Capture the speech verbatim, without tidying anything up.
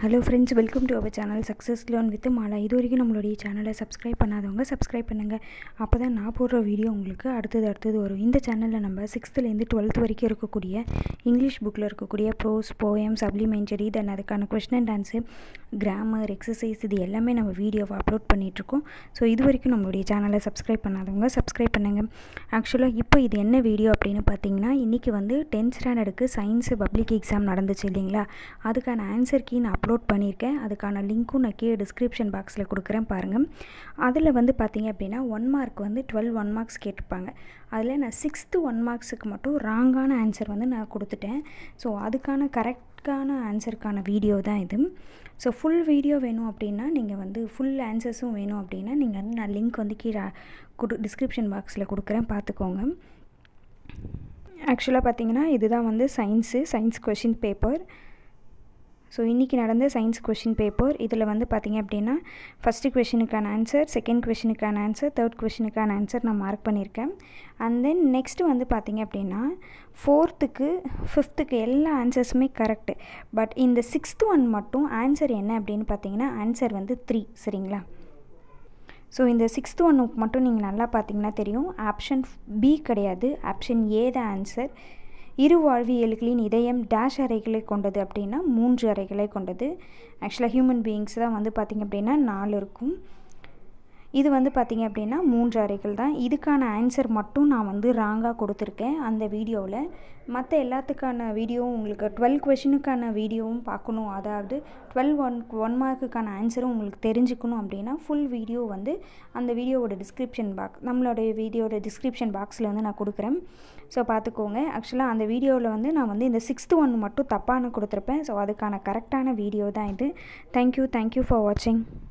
Hello friends, welcome to our channel success learn with Mala. இது வரைக்கும் நம்மளுடைய சேனலை சப்ஸ்கிரைப் பண்ணாதவங்க சப்ஸ்கிரைப் பண்ணுங்கள். அப்போ தான் நான் போடுற வீடியோ உங்களுக்கு அடுத்தது அடுத்தது வரும். இந்த சேனலில் நம்ம சிக்ஸ்த்துலேருந்து டுவெல்த் வரைக்கும் இருக்கக்கூடிய இங்கிலீஷ் புக்கில் இருக்கக்கூடிய ப்ரோஸ், போயம், சப்ளிமெண்டரி, தென் அதுக்கான question and answer, grammar, exercise, இது எல்லாமே நம்ம வீடியோவை அப்லோட் பண்ணிகிட்ருக்கோம். ஸோ இது வரைக்கும் நம்மளுடைய சேனலை சப்ஸ்கிரைப் பண்ணாதவங்க சப்ஸ்கிரைப் பண்ணுங்கள். ஆக்சுவலாக இப்போ இது என்ன வீடியோ அப்படின்னு பார்த்தீங்கன்னா, இன்றைக்கி வந்து டென்த் ஸ்டாண்டர்டுக்கு சயின்ஸு பப்ளிக் எக்ஸாம் நடந்துச்சு இல்லைங்களா, அதுக்கான ஆன்சர் கீ நான் அப்லோட் பண்ணியிருக்கேன். அதுக்கான லிங்க்கும் நான் கீழே டிஸ்கிரிப்ஷன் பாக்ஸில் கொடுக்குறேன் பாருங்கள். அதில் வந்து பார்த்தீங்க அப்படின்னா ஒன் மார்க் வந்து டுவெல் ஒன் மார்க்ஸ் கேட்டிருப்பாங்க. அதில் நான் சிக்ஸ்த்து ஒன் மார்க்ஸுக்கு மட்டும் ராங்கான ஆன்சர் வந்து நான் கொடுத்துட்டேன். ஸோ அதுக்கான கரெக்டான ஆன்சருக்கான வீடியோ தான் இது. ஸோ ஃபுல் வீடியோ வேணும் அப்படின்னா நீங்கள் வந்து ஃபுல் ஆன்சர்ஸும் வேணும் அப்படின்னா நீங்கள் வந்து நான் லிங்க் வந்து கீழே கொடு டிஸ்கிரிப்ஷன் பாக்ஸில் கொடுக்குறேன், பார்த்துக்கோங்க. ஆக்சுவலாக பார்த்தீங்கன்னா இதுதான் வந்து science science question paper. So இன்றைக்கி நடந்த சயின்ஸ் கொஷின் பேப்பர். இதில் வந்து பார்த்திங்க அப்படின்னா ஃபஸ்ட்டு கொஷினுக்கான ஆன்சர், செகண்ட் கொஷினுக்கான ஆன்சர், தேர்ட் கொஷினுக்கான ஆன்சர் நான் மார்க் பண்ணியிருக்கேன். அண்ட் தென் நெக்ஸ்ட்டு வந்து பார்த்திங்க அப்படின்னா ஃபோர்த்துக்கு ஃபிஃப்த்துக்கு எல்லா ஆன்சர்ஸுமே கரெக்டு. பட் இந்த சிக்ஸ்த்து ஒன் மட்டும் ஆன்சர் என்ன அப்படின்னு பார்த்தீங்கன்னா ஆன்சர் வந்து த்ரீ. சரிங்களா? ஸோ இந்த சிக்ஸ்த்து ஒன்னுக்கு மட்டும் நீங்கள் நல்லா பார்த்தீங்கன்னா தெரியும், ஆப்ஷன் பி கிடையாது, ஆப்ஷன் ஏ தான் ஆன்சர். இரு வாழ்வியல்களின் இதயம் டேஷ் அறைகளை கொண்டது அப்படின்னா மூன்று அறைகளை கொண்டது. ஆக்சுவலாக ஹியூமன் பீயிங்ஸ் தான் வந்து பார்த்திங்க அப்படின்னா நாலு இருக்கும். இது வந்து பார்த்திங்க அப்படின்னா மூன்று அறைகள் தான். இதுக்கான ஆன்சர் மட்டும் நான் வந்து ராங்காக கொடுத்துருக்கேன் அந்த வீடியோவில். மற்ற எல்லாத்துக்கான வீடியோவும் உங்களுக்கு டுவெல் கொஷினுக்கான வீடியோவும் பார்க்கணும், அதாவது டுவெல் ஒன் ஒன் மார்க்குக்கான ஆன்சரும் உங்களுக்கு தெரிஞ்சுக்கணும் அப்படின்னா ஃபுல் வீடியோ வந்து அந்த வீடியோவோட டிஸ்கிரிப்ஷன் பாக்ஸ் நம்மளோடைய வீடியோட டிஸ்கிரிப்ஷன் பாக்ஸில் வந்து நான் கொடுக்குறேன். ஸோ பார்த்துக்கோங்க. ஆக்சுவலாக அந்த வீடியோவில் வந்து நான் வந்து இந்த சிக்ஸ்த்து ஒன் மட்டும் தப்பான கொடுத்துருப்பேன். ஸோ அதுக்கான கரெக்டான வீடியோ தான் இது. தேங்க்யூ தேங்க்யூ ஃபார் வாட்சிங்.